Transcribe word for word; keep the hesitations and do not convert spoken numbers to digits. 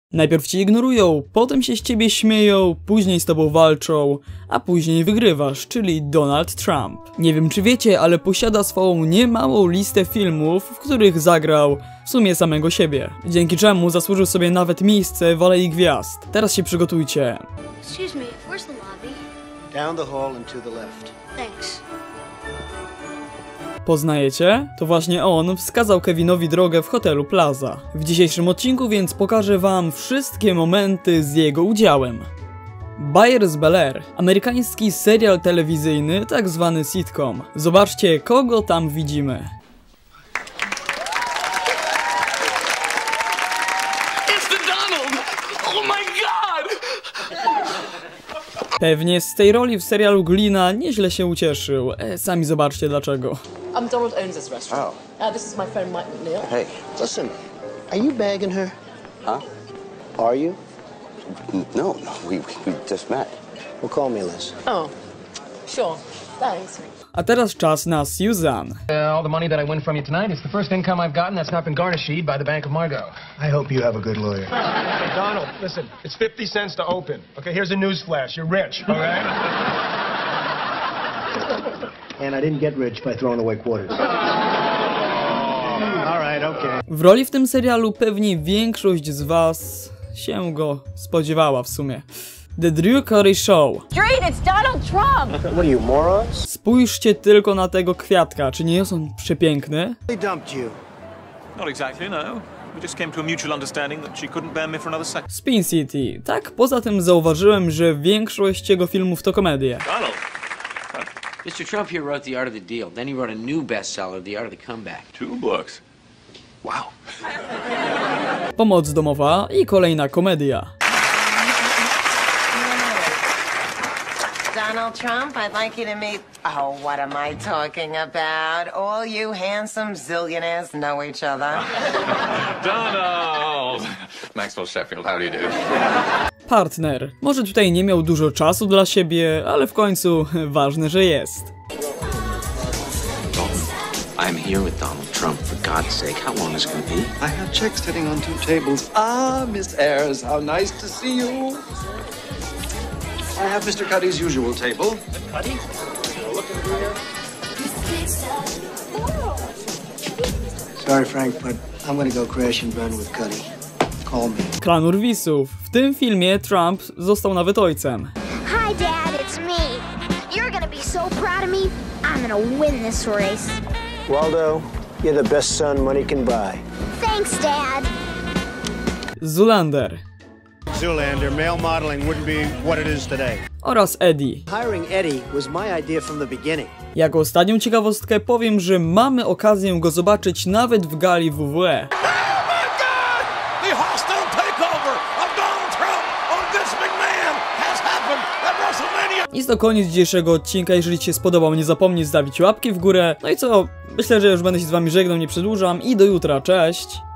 Najpierw cię ignorują, potem się z ciebie śmieją, później z tobą walczą, a później wygrywasz, czyli Donald Trump. Nie wiem czy wiecie, ale posiada swoją niemałą listę filmów, w których zagrał w sumie samego siebie, dzięki czemu zasłużył sobie nawet miejsce w Alei Gwiazd. Teraz się przygotujcie. Excuse me, where's the lobby? Down the hall and to the left. Thanks. Poznajecie? To właśnie on wskazał Kevinowi drogę w hotelu Plaza. W dzisiejszym odcinku więc pokażę wam wszystkie momenty z jego udziałem. Buyers Bel Air, amerykański serial telewizyjny, tak zwany sitcom. Zobaczcie, kogo tam widzimy. Pewnie z tej roli w serialu Glina nieźle się ucieszył. E, sami zobaczcie dlaczego. Um, Donald owns this restaurant. Oh. Uh, this is my friend Mike McNeil. Hey, listen, are you bagging her? Huh? Are you? No, no, we, we just met. Well, call me Liz. Oh, sure. Thanks. A teraz czas na Suzanne. Uh, all the money that I win from you tonight is the first income I've gotten that's not been garnished by the Bank of Margot. I hope you have a good lawyer. Hey, Donald, listen, it's fifty cents to open. Okay, here's a news flash. You're rich, all right? And I didn't get rich by throwing away quarters. All right, okay. W roli w tym serialu pewnie większość z was się go spodziewała w sumie. The Drew Carey Show. Street, it's Donald Trump! What are you, morons? Spójrzcie tylko na tego kwiatka, czy nie jest on przepiękny? They dumped you. Not exactly, no. We just came to a mutual understanding that she couldn't bear me for another second. Spin City. Tak, poza tym zauważyłem, że większość jego filmów to komedie. Donald! mister Trump here wrote The Art of the Deal. Then he wrote a new bestseller, The Art of the Comeback. Two books. Wow. Pomoc domowa i kolejna komedia. Donald Trump, I'd like you to meet... Oh, what am I talking about? All you handsome zillionaires know each other. Donald! Maxwell Sheffield, how do you do? Partner. Może tutaj nie miał dużo czasu dla siebie, ale w końcu ważne, że jest. I'm here with Donald Trump, for God's sake. How long is it gonna be? I have checks sitting on two tables. Ah, Miss Ayers, how nice to see you. I have Mister Cuddy's usual table. Cuddy? Looking through here. Sorry, Frank, but I'm gonna go crash and burn with Cuddy. Call me. Klan Urwisów. W tym filmie Trump został nawet ojcem. Hi, Dad, it's me. You're gonna be so proud of me. I'm gonna win this race. Waldo, you're the best son money can buy. Thanks, Dad. Zoolander. Zoolander, male modeling wouldn't be what it is today. Oraz Eddie. Hiring Eddie was my idea from the beginning. Jako ostatnią ciekawostkę powiem, że mamy okazję go zobaczyć nawet w gali W W E. Jest to koniec dzisiejszego odcinka. Jeżeli ci się spodobał, nie zapomnij zostawić łapki w górę. No i co? Myślę, że już będę się z wami żegnał, nie przedłużam i do jutra. Cześć!